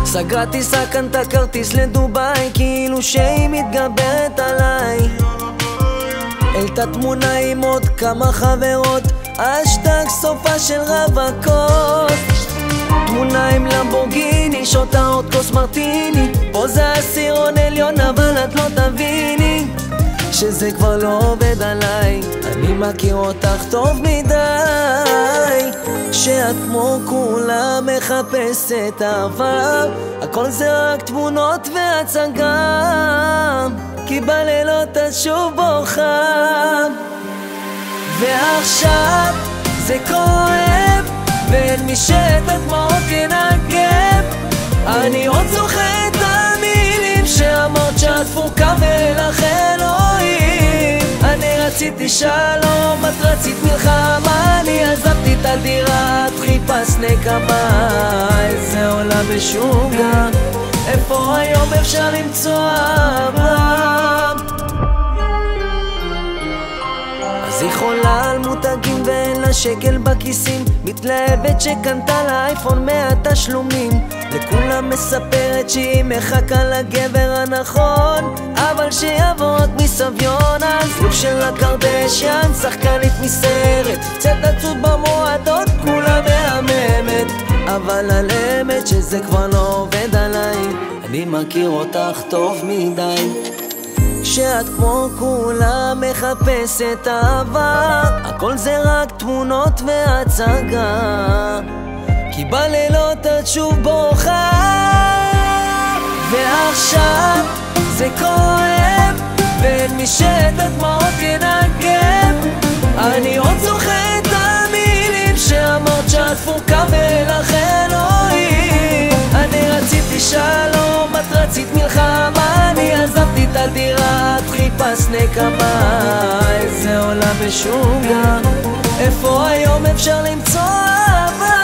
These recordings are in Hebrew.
סגרה טיסה, קנתה כרטיס לדוביי, כאילו שהיא מתגברת עליי. העלתה תמונה עם עוד כמה חברות, אשטג סופה של רווקות. תמונה עם למבורגיני, שותה עוד כוס מרטיני, פה זה עשירון עליון אבל את לא תביני שזה כבר לא עובד עליי. אני מכיר אותך טוב מדי, שאת כמו כולה מחפשת אהבה, הכל זה רק תמונות והצגה, כי בלילות את שוב בוכה. ועכשיו זה כואב ואין מי שאת הדמעות ינגב. אני עוד זוכר את המילים שאמרת שאת תפוקה ולך אלוהים. אני רציתי שלום, את רצית מלחמה, אני עזבתי את הדירה, את חיפשת נקמה. איזה עולה בשוגע, איפה היום אפשר למצוא אהבה? אז היא חולה על מותגים ואין לה שקל בכיסים, מתלהבת שקנתה לאייפון 100 תשלומים, לכולם מספרת שהיא מחכה לגבר הנכון, אבל שיבוא רק מסביון. אז לוק של הקרדשיאן, שחקנית מסרט, צטצות במועדות, כולה מהממת, אבל על אמת שזה כבר לא עובד עליי. אני מכיר אותך טוב מדי, שאת כמו כולה מחפשת אהבה, הכל זה רק תמונות והצגה, כי בלילות את שוב בוכה. ועכשיו זה כואב ואין מי שאת הדמעות ינגב. אני עוד זוכר את המילים שאמרת שאת תפוקה ולך אלוהים. אני רציתי שלום, את רצית מלחמה, אני עזבתי את הדירה, את חיפשת נקמה. איזה עולה בשוגע, איפה היום אפשר למצוא אהבה?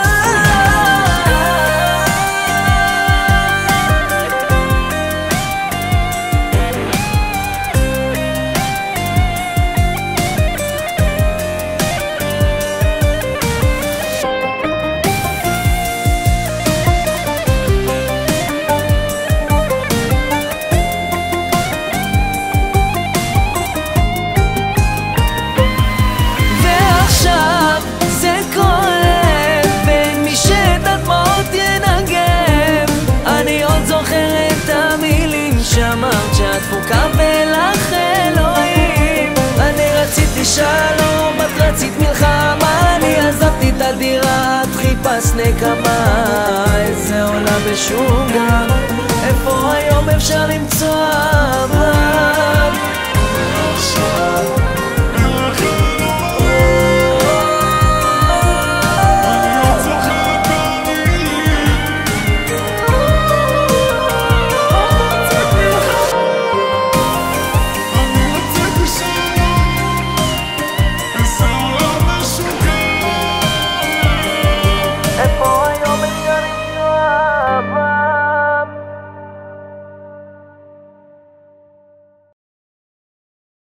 שאמרת שאת תפוקה ולך אלוהים. אני רציתי שלום, את רצית מלחמה, אני עזבתי את הדירה, את חיפשת נקמה. איזה עולה בשוגע, איפה היום אפשר למצוא אהבה?